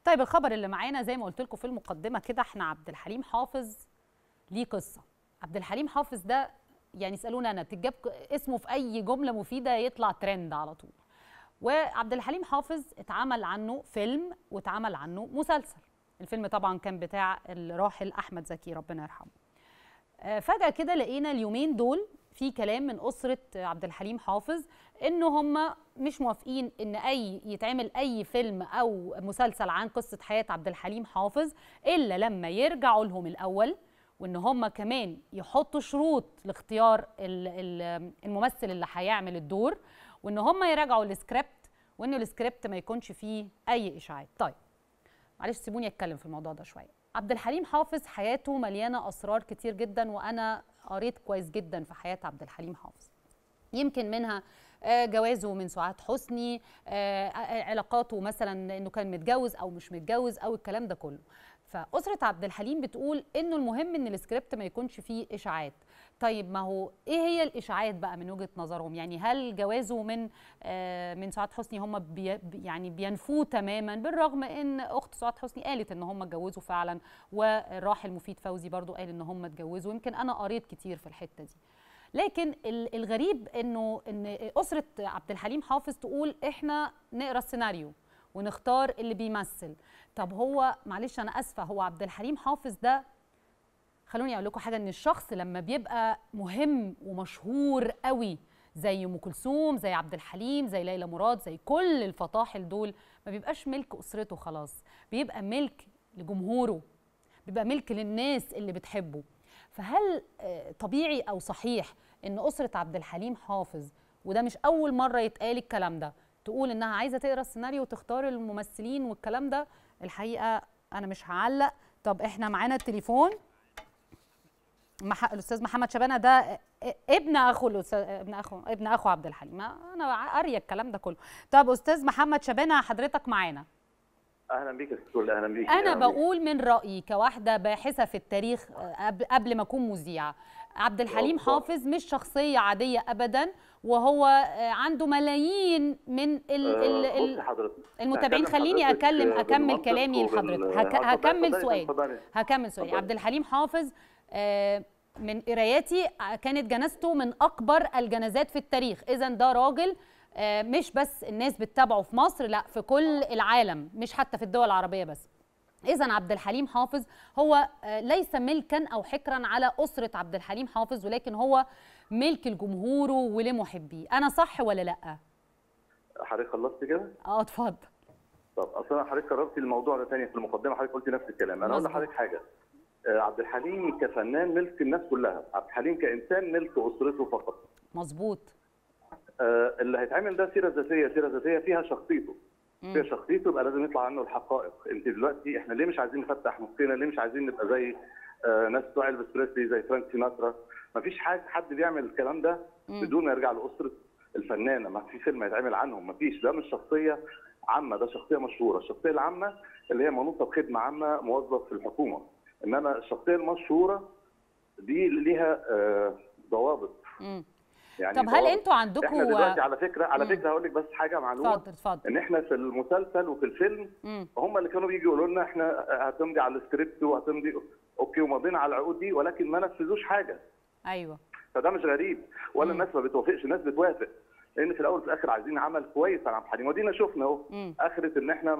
طيب الخبر اللي معانا زي ما قلت لكم في المقدمه كده، احنا عبد الحليم حافظ ليه قصه. عبد الحليم حافظ ده يعني اسالونا انا تجاب اسمه في اي جمله مفيده يطلع ترند على طول. وعبد الحليم حافظ اتعمل عنه فيلم واتعمل عنه مسلسل. الفيلم طبعا كان بتاع الراحل احمد زكي ربنا يرحمه. فجأة كده لقينا اليومين دول في كلام من أسرة عبد الحليم حافظ إنه هم مش موافقين إن يتعمل أي فيلم أو مسلسل عن قصة حياة عبد الحليم حافظ إلا لما يرجعوا لهم الأول، وإن هم كمان يحطوا شروط لاختيار الممثل اللي هيعمل الدور، وإن هم يراجعوا السكريبت، وإنه السكريبت ما يكونش فيه أي إشاعات. طيب معلش سيبوني أتكلم في الموضوع ده شوية. عبد الحليم حافظ حياته مليانة أسرار كتير جدا، وأنا قريت كويس جدا في حياة عبد الحليم حافظ. يمكن منها جوازه من سعاد حسني، علاقاته مثلا انه كان متجوز او مش متجوز او الكلام ده كله. فأسرة عبد الحليم بتقول انه المهم ان السكريبت ما يكونش فيه اشاعات. طيب ما هو ايه هي الاشاعات بقى من وجهة نظرهم؟ يعني هل جوازه من سعاد حسني هم يعني بينفوه تماما، بالرغم ان اخت سعاد حسني قالت ان هم اتجوزوا فعلا، والراحل مفيد فوزي برضو قال ان هم اتجوزوا. يمكن انا قريت كتير في الحتة دي. لكن الغريب ان اسره عبد الحليم حافظ تقول احنا نقرا السيناريو ونختار اللي بيمثل. طب هو معلش انا اسفه، هو عبد الحليم حافظ ده، خلوني اقول لكم حاجه، ان الشخص لما بيبقى مهم ومشهور قوي زي ام كلثوم، زي عبد الحليم، زي ليلى مراد، زي كل الفطاحل دول، ما بيبقاش ملك اسرته خلاص، بيبقى ملك لجمهوره، بيبقى ملك للناس اللي بتحبه. فهل طبيعي او صحيح ان اسره عبد الحليم حافظ، وده مش اول مره يتقال الكلام ده، تقول انها عايزه تقرا السيناريو وتختار الممثلين والكلام ده؟ الحقيقه انا مش هعلق. طب احنا معانا التليفون الاستاذ محمد شبانه، ده ابن اخو عبد الحليم، انا قاريه الكلام ده كله. طب استاذ محمد شبانه حضرتك معانا؟ اهلا بيك يا استاذ، اهلا بيك. انا بقول من رايي كواحده باحثه في التاريخ قبل ما اكون مذيعه، عبد الحليم حافظ مش شخصيه عاديه ابدا، وهو عنده ملايين من المتابعين. خليني اكمل كلامي لحضرتك. هكمل سؤالي. عبد الحليم حافظ من قراياتي كانت جنازته من اكبر الجنازات في التاريخ. اذا ده راجل مش بس الناس بتتابعه في مصر، لا في كل العالم، مش حتى في الدول العربية بس. إذا عبد الحليم حافظ هو ليس ملكا أو حكرا على أسرة عبد الحليم حافظ، ولكن هو ملك لجمهوره ولمحبيه. أنا صح ولا لأ؟ حضرتك خلصت كده؟ اتفضل. طب أصلا حضرتك قررتي الموضوع ده تاني في المقدمة، حضرتك قلتي نفس الكلام. أنا أقول لحضرتك حاجة، عبد الحليم كفنان ملك الناس كلها، عبد الحليم كإنسان ملك أسرته فقط. مظبوط. اللي هيتعمل ده سيره ذاتيه فيها شخصيته. فيها شخصيته يبقى لازم يطلع عنه الحقائق. انت دلوقتي احنا ليه مش عايزين نفتح مخنا؟ ليه مش عايزين نبقى زي ناس بتوع إلفيس بريسلي، زي فرانك سيناترا؟ مفيش حد بيعمل الكلام ده بدون ما يرجع لاسره الفنانه. ما في فيلم هيتعمل عنهم، مفيش. ده مش شخصيه عامه، ده شخصيه مشهوره. الشخصيه العامه اللي هي منوطه بخدمه عامه، موظف في الحكومه. انما الشخصيه المشهوره دي ليها ضوابط. يعني طب هل انتوا عندكم احنا دلوقتي على فكره هقول لك بس حاجه معلومه. اتفضل. ان احنا في المسلسل وفي الفيلم هم اللي كانوا بيجوا يقولوا لنا احنا هتمضي على السكريبت وهتمضي اوكي، وماضيين على العقود دي، ولكن ما نفذوش حاجه. ايوه. فده مش غريب، ولا الناس ما بتوافقش، الناس بتوافق، لان في الاول وفي الاخر عايزين عمل كويس عن عبد الحليم. ودينا شفنا اهو اخره ان احنا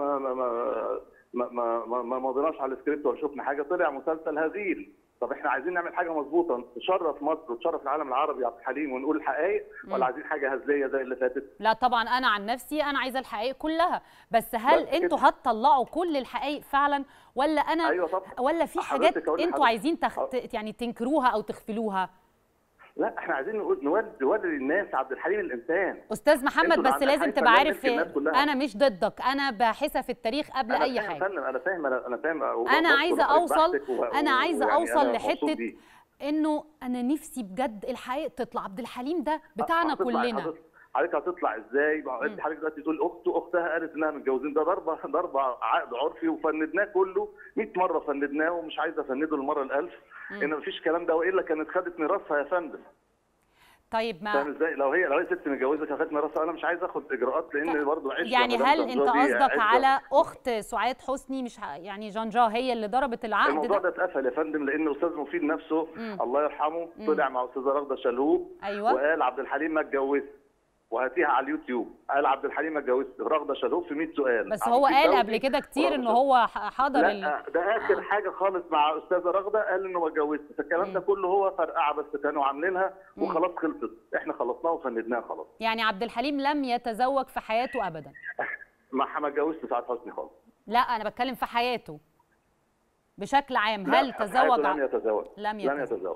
ما مضيناش على السكريبت ولا شفنا حاجه، طلع مسلسل هزيل. طب احنا عايزين نعمل حاجه مظبوطه تشرف مصر وتشرف العالم العربي عبد الحليم ونقول الحقائق، ولا عايزين حاجه هزليه زي اللي فاتت؟ لا طبعا، انا عن نفسي انا عايزه الحقائق كلها، بس هل انتوا هتطلعوا كل الحقائق فعلا، ولا انا ولا في حاجات انتوا عايزين يعني تنكروها او تخفلوها؟ لا احنا عايزين نوري للناس عبد الحليم الانسان. استاذ محمد بس لازم تبقى عارف انا مش ضدك، انا باحثه في التاريخ قبل اي حاجه. انا فاهم انا عايزه اوصل لحته انه انا نفسي بجد الحقيقه تطلع. عبد الحليم ده بتاعنا كلنا. حضرتك هتطلع ازاي؟ حضرتك دلوقتي تقول اختها قالت انها متجوزين، ده ضربه عقد عرفي وفندناه كله 100 مره، فندناه ومش عايزه افنده المره ال1000. ان مفيش الكلام ده، والا كانت خدت ميراثها يا فندم. طيب ما فاهم ازاي؟ لو هي ست متجوزه كانت مراسه، انا مش عايز اخد اجراءات لان برضه عشره. يعني مدام هل جنجاه انت دي قصدك عشره. على اخت سعاد حسني، مش يعني جنجاه هي اللي ضربت العقد الموضوع ده؟ ده اتقفل يا فندم، لان استاذ مفيد نفسه الله يرحمه طلع مع استاذه رغده شلهوب ايوه وقال عبد الحليم ما اتجوزش، وهاتيها على اليوتيوب، قال عبد الحليم ما اتجوزش رغده شلهوب في 100 سؤال. بس عبد هو المفيد قال فوزي قبل كده كتير ورغدة ان شلهوب. هو حضر لا ده اخر حاجه خالص مع استاذه رغده، قال انه ما اتجوزش، فالكلام ده كله هو فرقعه بس كانوا عاملينها وخلاص خلصت، احنا خلصناها وفندناها خلاص. يعني عبد الحليم لم يتزوج في حياته ابدا؟ ما اتجوزش سعاد حسني خالص. لا انا بتكلم في حياته بشكل عام. لا، هل في تزوج؟ حياته لم يتزوج. لم يتزوج.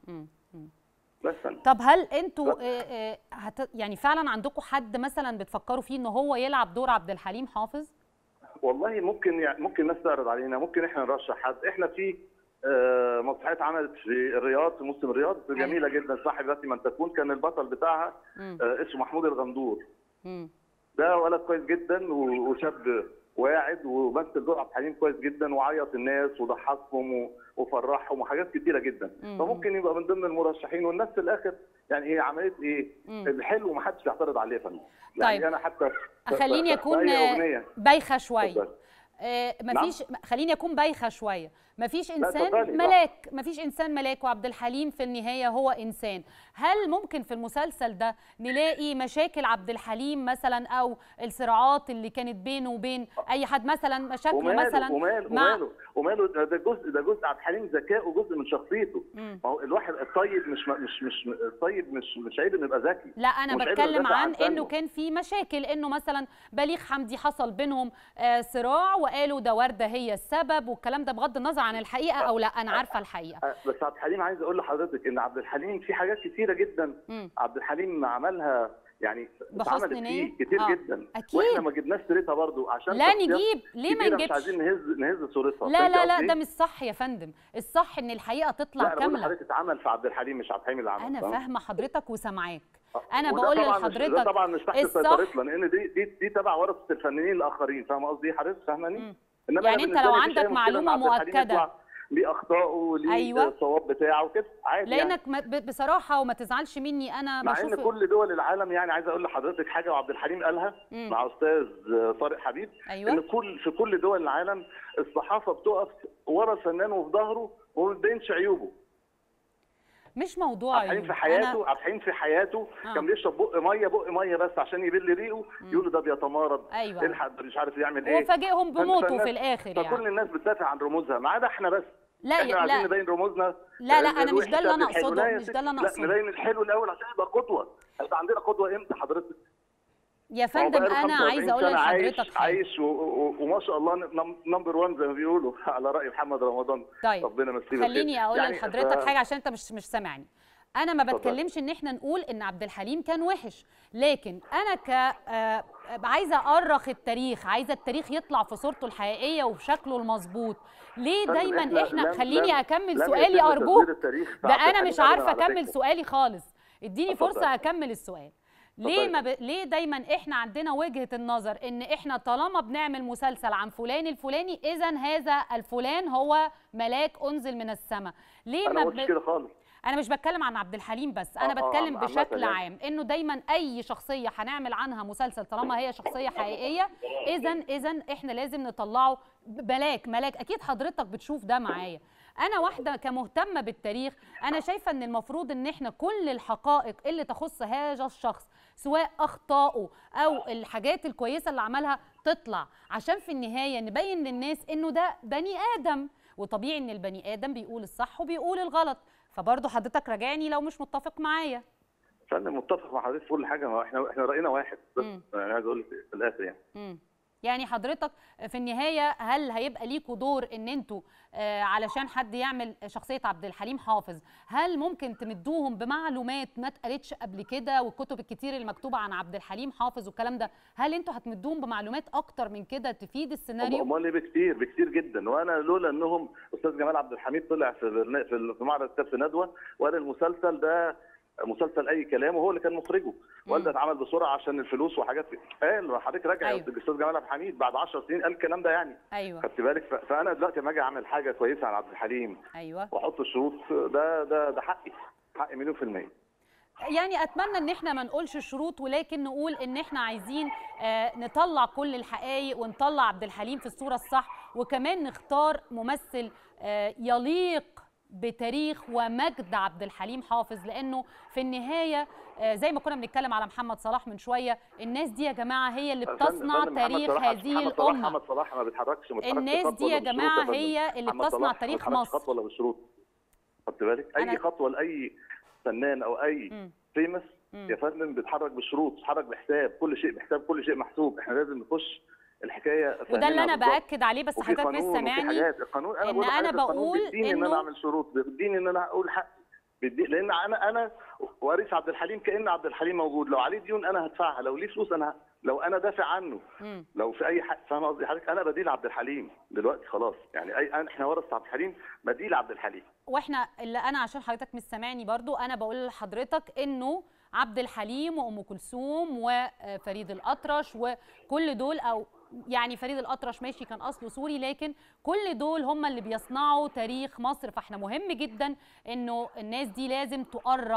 بس أنا. طب هل انتوا يعني فعلا عندكم حد مثلا بتفكروا فيه ان هو يلعب دور عبد الحليم حافظ؟ والله ممكن الناس تعرض علينا، ممكن احنا نرشح حد. احنا في مسرحيه اتعملت في الرياض في موسم الرياض جميله جدا، صاحب ذاتي من تكون، كان البطل بتاعها اسمه محمود الغندور. ده ولد كويس جدا وشاب واعد، ومثل دور عبد الحليم كويس جدا، وعيط الناس وضحكهم وفرحهم وحاجات كتيره جدا. فممكن يبقى من ضمن المرشحين، والناس في الاخر يعني هي عمليه ايه؟ الحلو ما حدش بيعترض عليه يا فندم. يعني طيب انا حتى خليني اكون بايخه شويه. مفيش خليني اكون بايخه شويه. مفيش انسان ملاك، مفيش انسان ملاك، وعبد الحليم في النهايه هو انسان. هل ممكن في المسلسل ده نلاقي مشاكل عبد الحليم مثلا، او الصراعات اللي كانت بينه وبين اي حد مثلا، مشاكله مثلا وماله ده جزء عبد الحليم ذكاء وجزء من شخصيته. ما هو الواحد الطيب مش الطيب مش عيب انه يبقى ذكي. لا انا بتكلم عن انه كان في مشاكل، انه مثلا بليغ حمدي حصل بينهم صراع وقالوا ده ورده هي السبب والكلام ده، بغض النظر عن الحقيقه او لا، انا عارفه الحقيقه. بس عبد الحليم عايز اقول لحضرتك ان عبد الحليم في حاجات كتيره جدا عبد الحليم عملها، يعني اتعملت فيه كتير جدا. أكيد. واحنا ما جبناش سيرتها برضه عشان لا نجيب، ليه ما نجيبش؟ مش عايزين نهز صورتها. لا ده مش صح يا فندم، الصح ان الحقيقه تطلع كامله. لا انا بقول لحضرتك اتعمل في عبد الحليم، مش عبد الحليم اللي عمل. انا فاهمه حضرتك وسامعاك. انا بقول لحضرتك ده طبعا مش تحت سيطرتنا، لان دي تبع ورثه الفنانين الاخرين، فاهمه قصدي حضرتك؟ فاهماني؟ يعني انت لو عندك معلومه مؤكده ليه اخطائه وليه الصواب بتاعه كده عادي، لانك يعني. بصراحه وما تزعلش مني، انا مع بشوف ان كل دول العالم، يعني عايز اقول لحضرتك حاجه، وعبد الحليم قالها مع استاذ طارق حبيب. ان في كل دول العالم الصحافه بتقف ورا الفنان وفي ظهره وما بتبينش عيوبه. مش موضوع عبد الحليم عبد الحليم في حياته كان بيشرب بق ميه بس عشان يبل ريقه، يقولوا ده بيتمارض، الحق مش عارف يعمل ايه، وفاجئهم بموته في الاخر. يعني فكل الناس بتدافع عن رموزها ما عدا احنا بس. لا احنا عايزين نبين رموزنا. لا انا مش ده اللي انا اقصده، مش ده اللي انا اقصده. نبين الحلو الاول عشان يبقى قدوه. هيبقى عندنا قدوه امتى حضرتك؟ يا فندم انا عايزه اقول لحضرتك عايش وما شاء الله نمبر 1 زي ما بيقولوا على راي محمد رمضان. طيب ربنا يمسيه بالخير. خليني اقول لحضرتك حاجه عشان انت مش سامعني. انا ما بتكلمش ان احنا نقول ان عبد الحليم كان وحش، لكن انا عايزه اارخ التاريخ، عايزه التاريخ يطلع في صورته الحقيقيه وبشكله المظبوط. ليه دايما احنا خليني اكمل سؤالي ارجوك. ده انا مش عارفه اكمل سؤالي خالص، اديني فرصه اكمل السؤال. ليه دايما احنا عندنا وجهه النظر ان احنا طالما بنعمل مسلسل عن فلان الفلاني اذا هذا الفلان هو ملاك انزل من السماء؟ ليه ما قلتش كده خالص. انا مش بتكلم عن عبد الحليم بس، انا بتكلم بشكل عام، انه دايما اي شخصيه هنعمل عنها مسلسل طالما هي شخصيه حقيقيه اذا احنا لازم نطلعه ملاك. اكيد حضرتك بتشوف ده معايا. انا واحده كمهتمه بالتاريخ، انا شايفه ان المفروض ان احنا كل الحقائق اللي تخص هذا الشخص، سواء اخطائه او الحاجات الكويسه اللي عملها، تطلع، عشان في النهايه نبين للناس انه ده بني ادم، وطبيعي ان البني ادم بيقول الصح وبيقول الغلط. فبرضه حضرتك راجعني لو مش متفق معايا. انا متفق مع حضرتك في كل حاجه، ما احنا راينا واحد بس. انا عايز اقول لك في الاخر يعني حضرتك في النهايه هل هيبقى ليكوا دور ان انتوا علشان حد يعمل شخصيه عبد الحليم حافظ، هل ممكن تمدوهم بمعلومات ما اتقالتش قبل كده، والكتب الكتير اللي مكتوبه عن عبد الحليم حافظ والكلام ده، هل انتوا هتمدوهم بمعلومات اكتر من كده تفيد السيناريو؟ امال بكتير جدا. وانا لولا انهم استاذ جمال عبد الحميد طلع في معرض كتاب في ندوه وقال المسلسل ده مسلسل اي كلام، وهو اللي كان مخرجه، وقال ده اتعمل بسرعه عشان الفلوس وحاجات كده. قال حضرتك راجع الاستاذ جمال عبد الحميد بعد 10 سنين قال الكلام ده، يعني خدت بالك؟ فانا دلوقتي لما اجي اعمل حاجه كويسه عن عبد الحليم واحط الشروط، ده حقي مليون في المية. يعني اتمنى ان احنا ما نقولش شروط، ولكن نقول ان احنا عايزين نطلع كل الحقائق ونطلع عبد الحليم في الصوره الصح، وكمان نختار ممثل يليق بتاريخ ومجد عبد الحليم حافظ، لانه في النهايه زي ما كنا بنتكلم على محمد صلاح من شويه، الناس دي يا جماعه هي اللي بتصنع تاريخ هذه الامه. محمد صلاح ما بيتحركش الناس دي يا جماعه هي اللي بتصنع تاريخ مصر. خطوه ولا بشروط، خدت بالك؟ اي خطوه لاي فنان او اي فيمس يا فندم بيتحرك بشروط، بيتحرك بحساب، كل شيء بحساب، كل شيء محسوب. احنا لازم نخش الحكايه، وده اللي انا باكد عليه، بس حضرتك مش سامعني. القانون انا بقول بيديني ان انا اعمل شروط، بيديني ان انا اقول حقي، لان انا وارث عبد الحليم، كأن عبد الحليم موجود. لو عليه ديون انا هدفعها، لو ليه فلوس لو انا دافع عنه، لو في اي حق، فاهم قصدي حضرتك؟ انا بديل عبد الحليم دلوقتي خلاص، يعني احنا ورث عبد الحليم، بديل عبد الحليم. واحنا اللي انا عشان حضرتك مش سامعني برضو، انا بقول لحضرتك انه عبد الحليم وام كلثوم وفريد الأطرش وكل دول، او يعني فريد الأطرش ماشي كان اصله سوري، لكن كل دول هم اللي بيصنعوا تاريخ مصر. فاحنا مهم جدا انه الناس دي لازم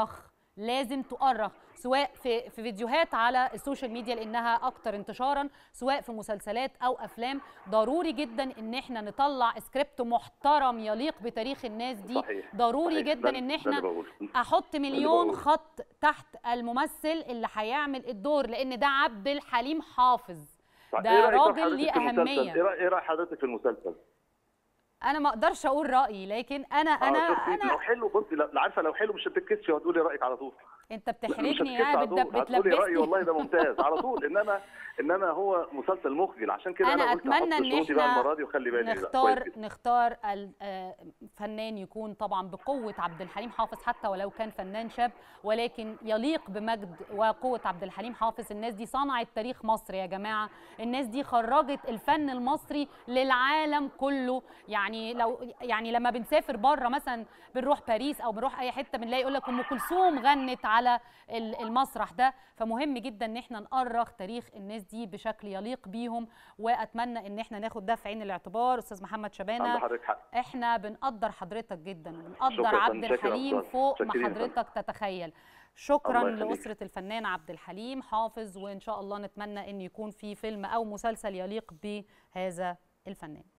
تؤرخ سواء في فيديوهات على السوشيال ميديا لانها اكتر انتشارا، سواء في مسلسلات او افلام. ضروري جدا ان احنا نطلع سكريبت محترم يليق بتاريخ الناس دي. صحيح. ضروري صحيح. جدا ان احنا احط مليون خط تحت الممثل اللي هيعمل الدور، لان ده عبد الحليم حافظ، ده راجل ليه اهميه. ايه راي حضرتك في المسلسل؟ انا ما اقدرش اقول رايي، لكن انا لو حلو، بصي، عارفه لو حلو مش هتتكسفي وهتقولي رايك على طول. انت بتحرجني يعني، بتلبسني رايي، والله ده ممتاز على طول. انما هو مسلسل مخجل، عشان كده انا قلت اتمنى ان احنا المره دي، وخلي بالي نختار الفنان يكون طبعا بقوه عبد الحليم حافظ، حتى ولو كان فنان شاب، ولكن يليق بمجد وقوه عبد الحليم حافظ. الناس دي صنعت تاريخ مصر يا جماعه، الناس دي خرجت الفن المصري للعالم كله. يعني لما بنسافر بره مثلا، بنروح باريس او بنروح اي حته، بنلاقي يقول لك ام كلثوم غنت على المسرح ده. فمهم جدا ان احنا نؤرخ تاريخ الناس دي بشكل يليق بيهم، واتمنى ان احنا ناخد ده في عين الاعتبار. استاذ محمد شبانه، احنا بنقدر حضرتك جدا، وبنقدر عبد الحليم فوق ما حضرتك تتخيل. شكرا لأسرة الفنان عبد الحليم حافظ، وان شاء الله نتمنى ان يكون في فيلم او مسلسل يليق بهذا الفنان.